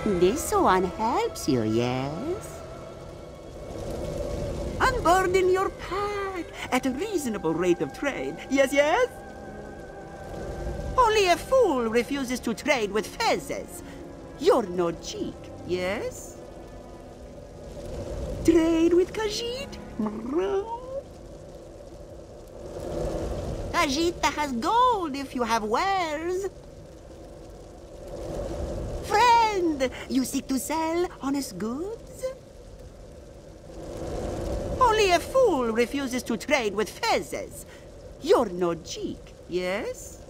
This one helps you, yes? Unburden your pack at a reasonable rate of trade. Yes, yes? Only a fool refuses to trade with fezzes. You're no cheek, yes? Trade with Khajiit? Khajiit has gold if you have wares. Friend, you seek to sell honest goods? Only a fool refuses to trade with fezzes. You're no cheek, yes?